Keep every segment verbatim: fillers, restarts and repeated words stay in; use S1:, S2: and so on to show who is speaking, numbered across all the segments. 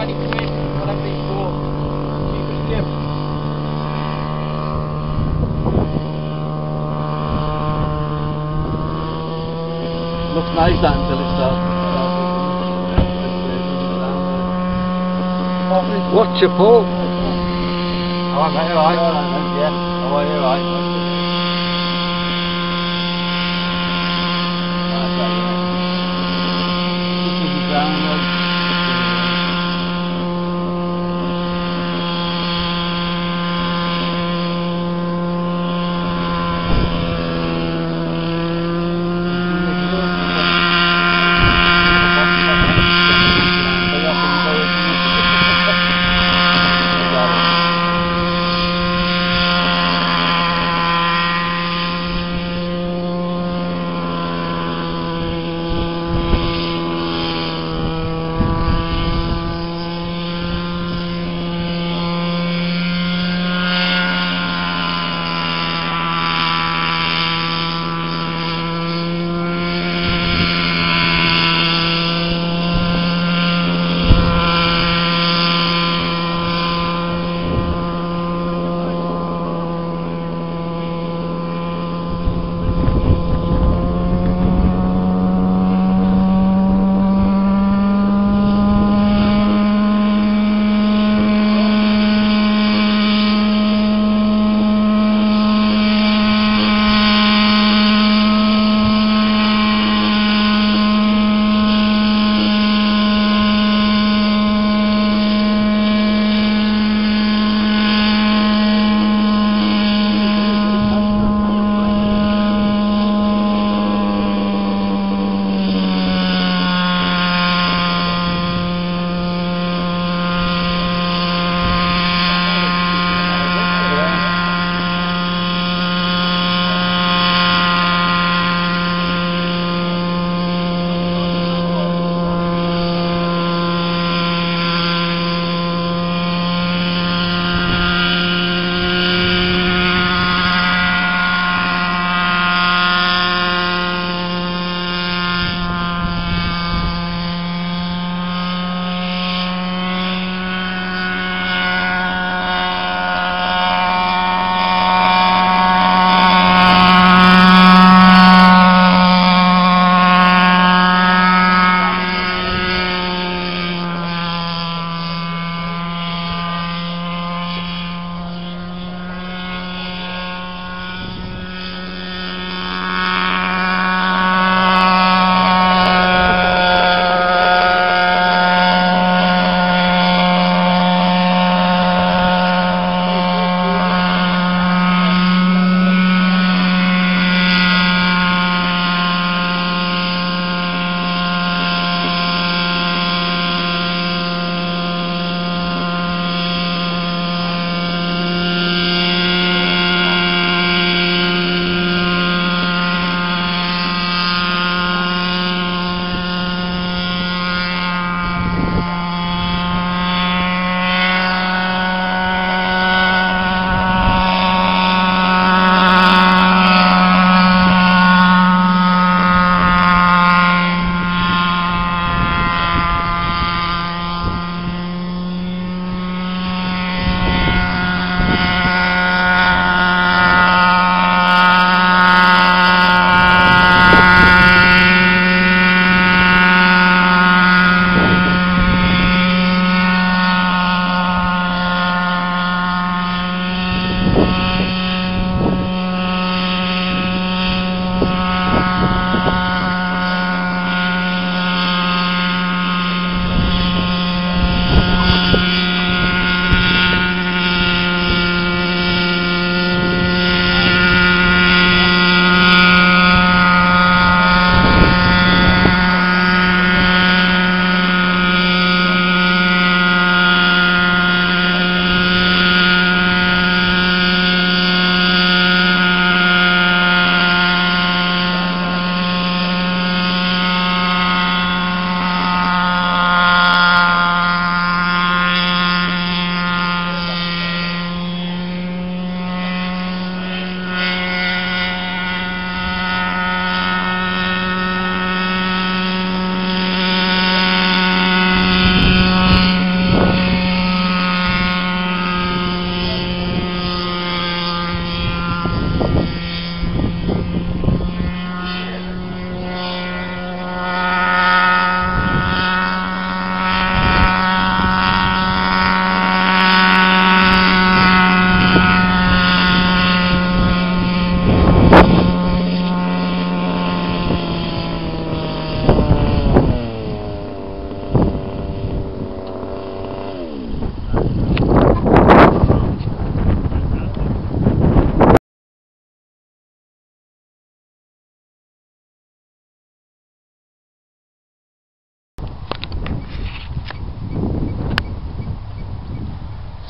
S1: twenty quid, whatever it's for. Cheapest gift.
S2: Looks nice that until it starts.
S3: What's your Paul?
S2: Alright mate, alright. Yeah. Alright, alright. This is the download.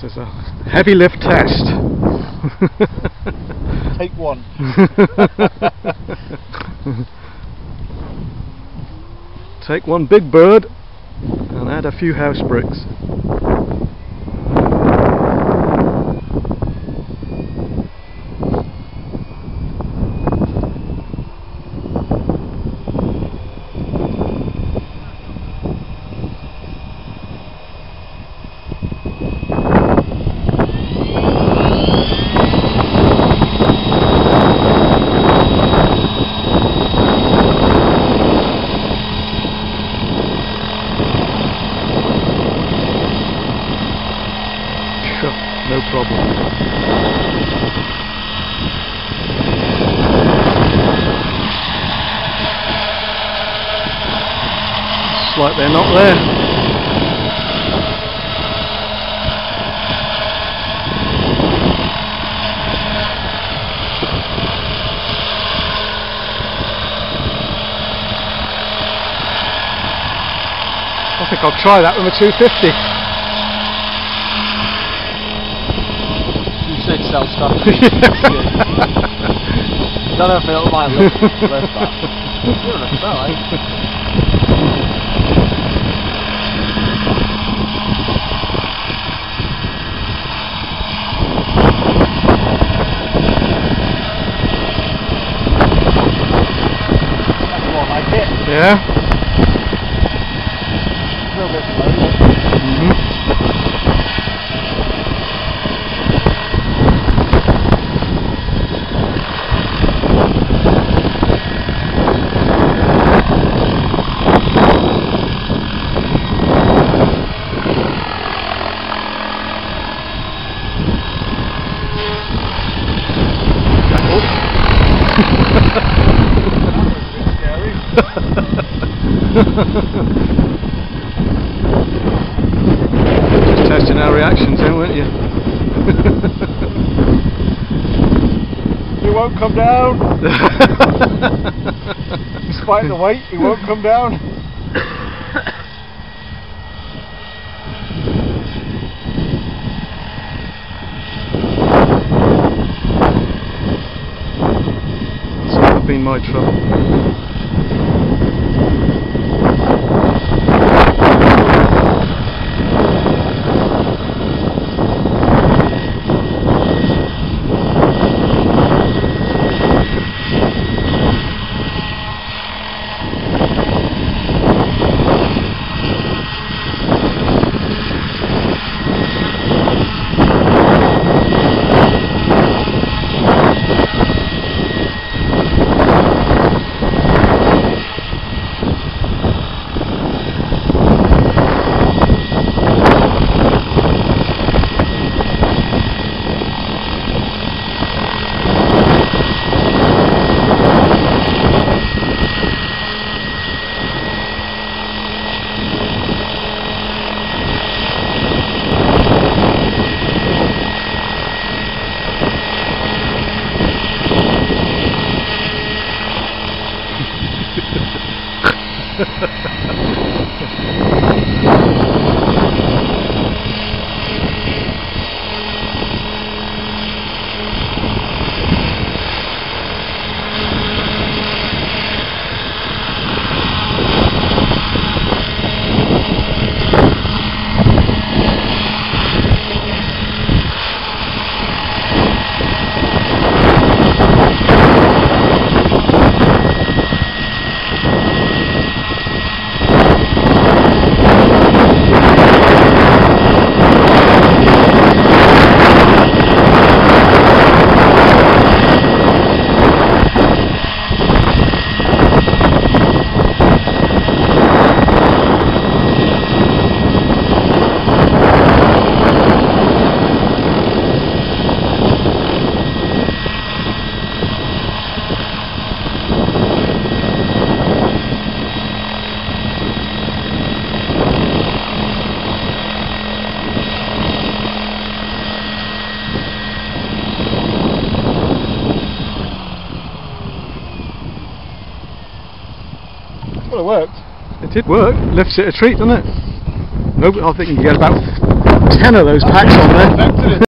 S3: This is a heavy lift test.
S2: Take one.
S3: Take one big bird and add a few house bricks. No problem. It's like they're not there. I think I'll try that with a two fifty.
S2: Sell stuff. Don't know if it might look worth that. You're gonna sell, eh? That's more like it.
S3: Yeah.
S2: A little bit slow.
S3: Mm-hmm. Just testing our reactions then, weren't you?
S2: He won't come down. Despite the weight, he won't come down.
S3: That's never been my trouble.
S2: Well, it worked.
S3: It did work. Lifts it a treat, doesn't it? Nope, I think you can get about ten of those packs on there.